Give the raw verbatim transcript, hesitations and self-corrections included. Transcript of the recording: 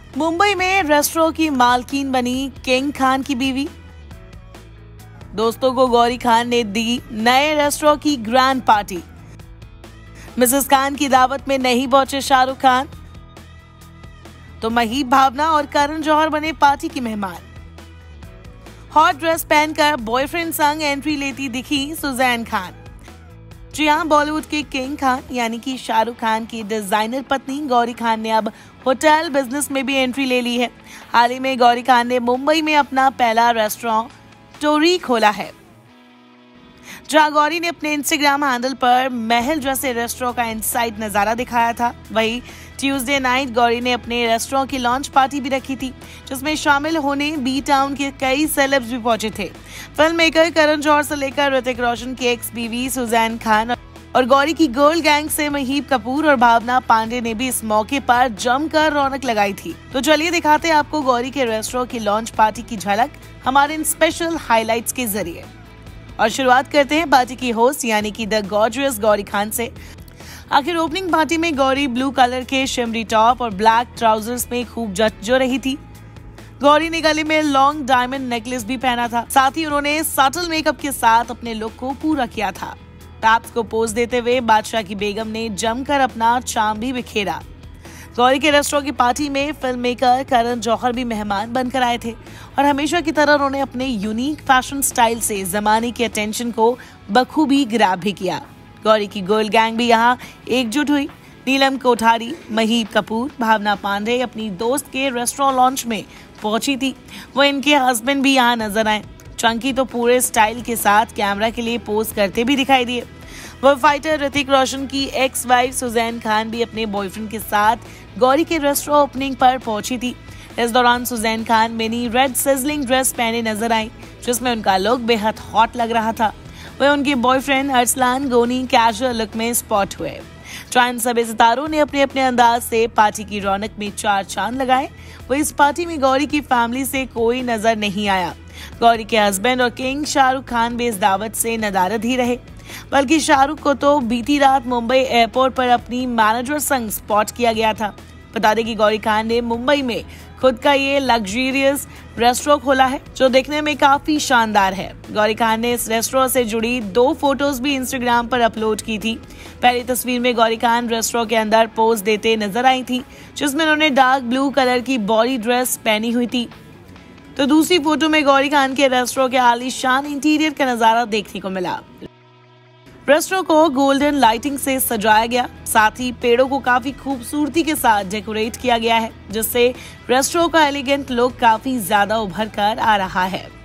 मुंबई में रेस्टोरेंट की मालकिन बनी किंग खान की बीवी। दोस्तों को गौरी खान ने दी नए रेस्टोरेंट की ग्रैंड पार्टी। मिसेस खान की दावत में नहीं पहुंचे शाहरुख खान, तो महीप भावना और करण जौहर बने पार्टी की मेहमान। हॉट ड्रेस पहनकर बॉयफ्रेंड संग एंट्री लेती दिखी सुजैन खान। जी हां, बॉलीवुड के किंग खान यानी कि शाहरुख खान की डिजाइनर पत्नी गौरी खान ने अब होटल बिजनेस में भी एंट्री ले ली है। हाल ही में गौरी खान ने मुंबई में अपना पहला रेस्टोरेंट टोरी खोला है, जहां गौरी ने अपने इंस्टाग्राम हैंडल पर महल जैसे रेस्टोरेंट का इनसाइड नजारा दिखाया था। वहीं ट्यूसडे नाइट गौरी ने अपने रेस्टोरेंट की लॉन्च पार्टी भी रखी थी, जिसमें शामिल होने बी टाउन के कई सेलेब्स भी पहुंचे थे। फिल्म मेकर करण जौहर से लेकर ऋतिक रोशन की एक्स बीवी सुजैन खान और गौरी की गर्ल गैंग से महीप कपूर और भावना पांडे ने भी इस मौके पर जमकर रौनक लगाई थी। तो चलिए दिखाते हैं आपको गौरी के रेस्टोरेंट की लॉन्च पार्टी की झलक हमारे इन स्पेशल हाइलाइट्स के जरिए। और शुरुआत करते हैं पार्टी की होस्ट यानी कि द गॉर्जियस गौरी खान से। आखिर ओपनिंग पार्टी में गौरी ब्लू कलर के शिमरी टॉप और ब्लैक ट्राउजर्स में खूब जच जो रही थी। गौरी ने गले में लॉन्ग डायमंड नेकलेस भी पहना था। साथ ही उन्होंने सटल मेकअप के साथ अपने लुक को पूरा किया था। टैप्स को पोज देते हुए बादशाह की बेगम ने जमकर अपना चार्म भी बिखेरा। गौरी के रेस्टोरेंट की पार्टी में फिल्म मेकर करण जौहर भी मेहमान बनकर आए थे और हमेशा की तरह उन्होंने अपने यूनिक फैशन स्टाइल से जमाने की अटेंशन को बखूबी ग्रैब भी किया। गौरी की गर्ल गैंग भी यहाँ एकजुट हुई। नीलम कोठारी, महीप कपूर, भावना पांडे अपनी दोस्त के रेस्टोरेंट लॉन्च में पहुंची थी। वो इनके हस्बैंड भी यहाँ नजर आए। चंकी तो पूरे स्टाइल के साथ कैमरा के लिए पोज करते भी दिखाई दिए। वो फाइटर ऋतिक रोशन की एक्स वाइफ सुजैन खान भी अपने बॉयफ्रेंड के साथ गौरी के रेस्टोरेंट ओपनिंग पर पहुंची थी। इस दौरान Sussanne Khan mini red sizzling dress पहने नजर आई, जिसमें उनका लुक बेहद हॉट लग रहा था। वह उनके बॉयफ्रेंड अरसलान गोनी कैजुअल लुक में स्पॉट हुए। इन सभी सितारों ने अपने अपने अंदाज से पार्टी की रौनक में चार चांद लगाए। वो इस पार्टी में गौरी की फैमिली से कोई नजर नहीं आया। गौरी के हस्बैंड और किंग शाहरुख खान भी इस दावत से नदारद ही रहे, बल्कि शाहरुख को तो बीती रात मुंबई एयरपोर्ट पर अपनी मैनेजर संग स्पॉट किया गया था। बता दें कि गौरी खान ने मुंबई में खुद का ये लग्जरियस रेस्टोरेंट खोला है, जो देखने में काफी शानदार है। गौरी खान ने इस रेस्टोरेंट से जुड़ी दो फोटोज भी इंस्टाग्राम पर अपलोड की थी। पहली तस्वीर में गौरी खान रेस्टोरेंट के अंदर पोज देते नजर आई थी, जिसमें उन्होंने डार्क ब्लू कलर की बॉडी ड्रेस पहनी हुई थी। तो दूसरी फोटो में गौरी खान के रेस्टोरेंट के आलीशान इंटीरियर का नजारा देखने को मिला। रेस्टोरेंट को गोल्डन लाइटिंग से सजाया गया, साथ ही पेड़ों को काफी खूबसूरती के साथ डेकोरेट किया गया है, जिससे रेस्टोरेंट का एलिगेंट लुक काफी ज्यादा उभर कर आ रहा है।